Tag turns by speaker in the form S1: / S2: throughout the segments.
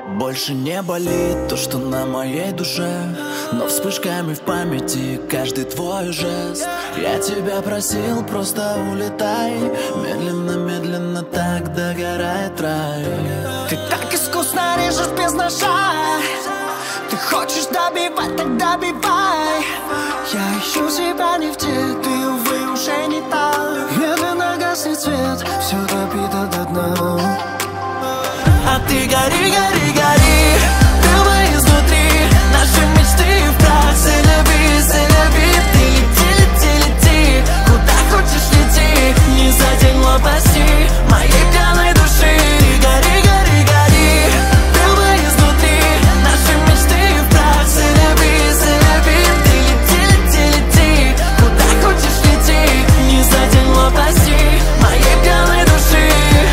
S1: Больше не болит то, что на моей душе, но вспышками в памяти каждый твой жест. Я тебя просил, просто улетай. Медленно-медленно так догорает рай.
S2: Ты так искусно режешь без ножа. Ты хочешь добивать, так добивай. Я ищу себя не в те, ты, увы, уже не та. Медленно гаснет свет, все допито до дна.
S1: А ты гори, гори, гори, прямо изнутри. Наши мечты в прах, селяви, ты лети, лети, лети. Куда хочешь лети, не за день лопасти моей пьяной души. Гори, гори, гори, прямо изнутри. Наши мечты в прах, селяви, ты лети, лети, лети. Куда хочешь лети, не за день лопасти моей пьяной души.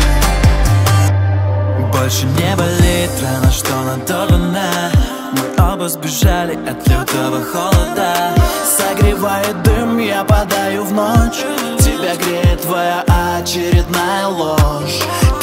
S1: Больше не болит рана, что надорвана. Мы оба сбежали от лютого холода. Согревает дым, я падаю в ночь. Тебя греет твоя очередная ложь.